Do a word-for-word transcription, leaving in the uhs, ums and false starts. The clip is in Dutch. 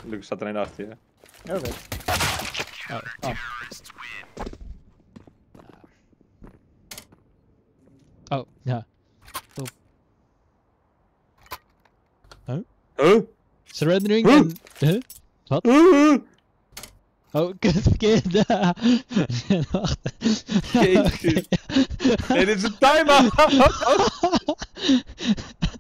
Lucas staat er een achter je. Oké. Okay. Oh. Oh. Oh, ja. Top. Huh? Huh? Surrendering Huh? en... Huh? Wat? Huh? Oh, kut, verkeerd. Wacht. Jezus. Nee, dit is een timer!